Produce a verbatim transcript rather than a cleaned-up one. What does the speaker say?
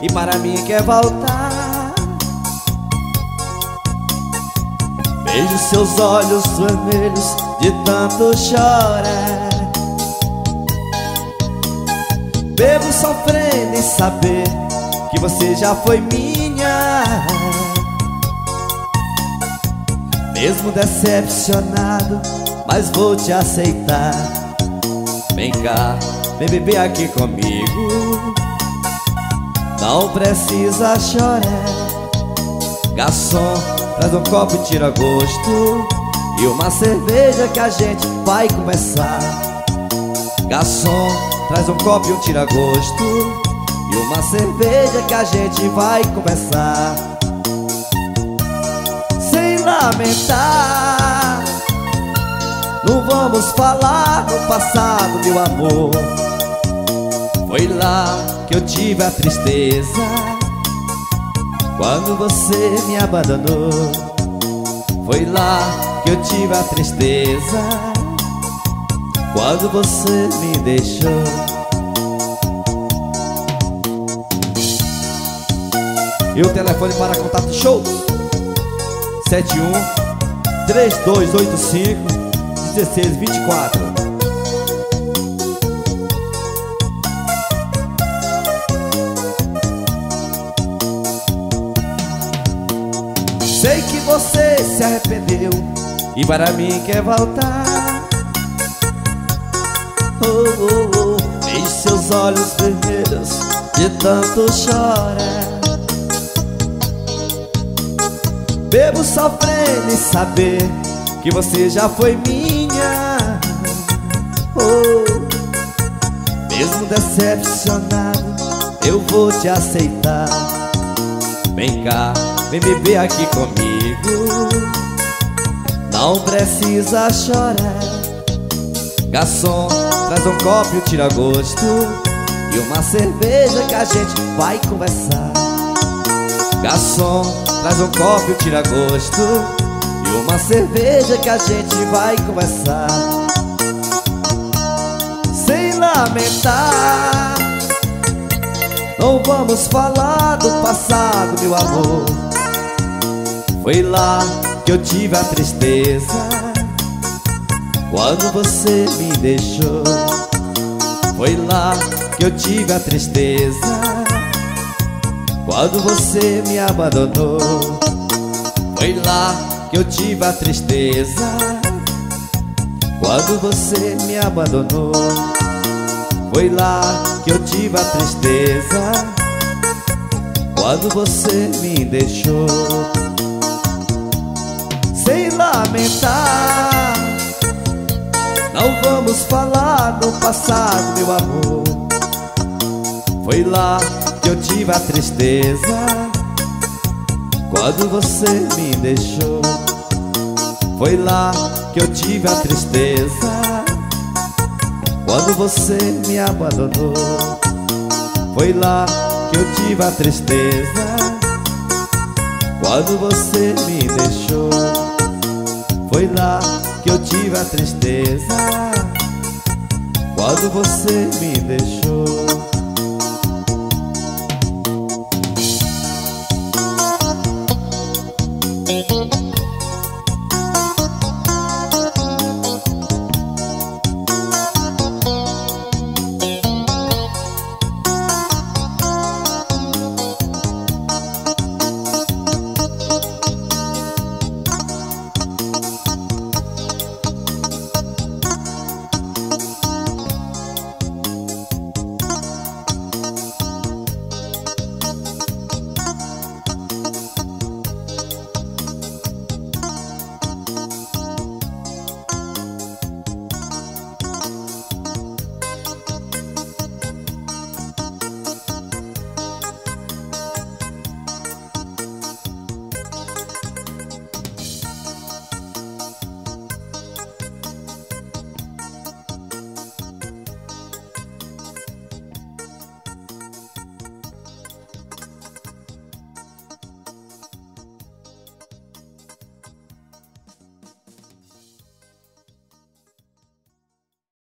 e para mim quer voltar. Vejo seus olhos vermelhos de tanto chorar. Bebo sofrendo em saber que você já foi minha. Mesmo decepcionado, mas vou te aceitar. Vem cá, vem beber aqui comigo. Não precisa chorar. Garçom, traz um copo e tira gosto, e uma cerveja que a gente vai conversar. Garçom, traz um copo e um tira gosto, e uma cerveja que a gente vai conversar. Sem lamentar, não vamos falar do passado, meu amor. Foi lá que eu tive a tristeza, quando você me abandonou. Foi lá que eu tive a tristeza, quando você me deixou. E o telefone para contato show sete um três dois oito cinco um seis dois quatro. Sei que você se arrependeu e para mim quer voltar. Oh, oh, oh. Vejo seus olhos vermelhos de tanto chorar. Bebo sofrendo em saber que você já foi minha. Oh, mesmo decepcionado, eu vou te aceitar. Vem cá, vem beber aqui comigo. Não precisa chorar. Garçom, traz um copo e um tira gosto, e uma cerveja que a gente vai conversar. Garçom, traz um copo e um tira gosto, e uma cerveja que a gente vai conversar. Sem lamentar, não vamos falar do passado, meu amor. Foi lá que eu tive a tristeza, quando você me deixou. Foi lá que eu tive a tristeza, quando você me abandonou. Foi lá que eu tive a tristeza, quando você me abandonou. Foi lá que eu tive a tristeza, quando você me deixou. Sem lamentar, não vamos falar do passado, meu amor. Foi lá que eu tive a tristeza, quando você me deixou. Foi lá que eu tive a tristeza, quando você me abandonou. Foi lá que eu tive a tristeza, quando você me deixou. Foi lá que eu tive a tristeza, quando você me deixou.